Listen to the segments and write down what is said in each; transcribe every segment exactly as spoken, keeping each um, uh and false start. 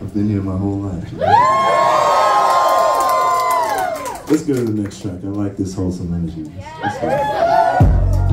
I've been here my whole life. Let's go to the next track. I like this wholesome energy. Let's go.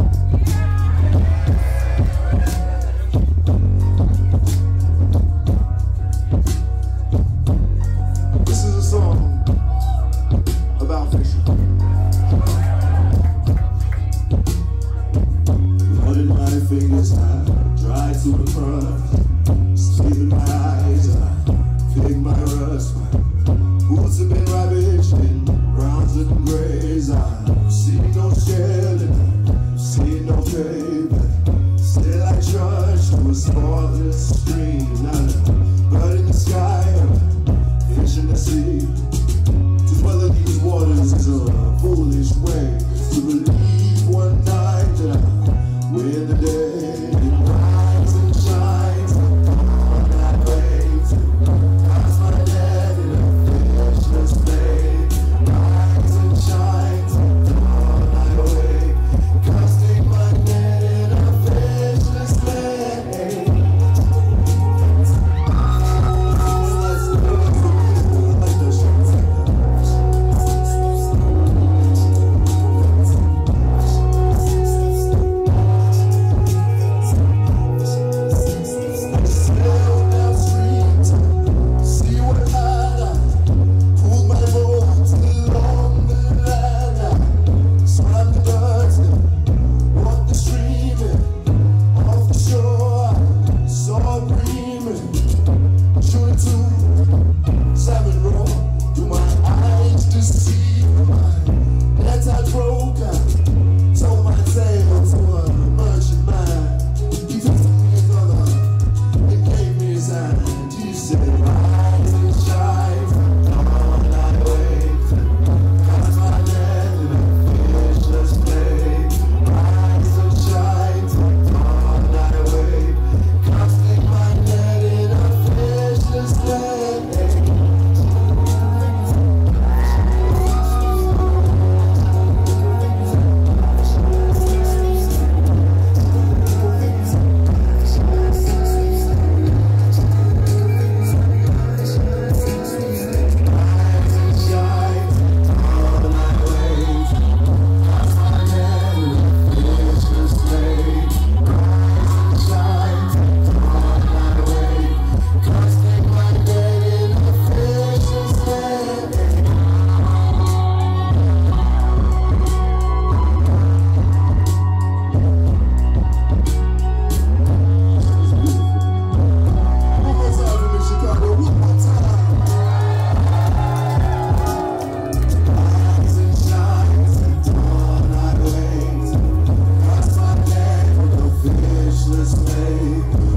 Fingers I dry to the front, sleep in my eyes, I pick my rust. My boots have been ravaged in browns and grays. I see no shelling, see no pavement. Still I trudge to a spotless stream, not a bird in the sky, a fish in the sea. To weather these waters is a foolish way. To believe one night that I when the day it rises and shines on that wave to cast my net in a fishless bay. Rise and shines on that wave, casting my net in a fishless bay. Let's go like the ships like that. Let's play.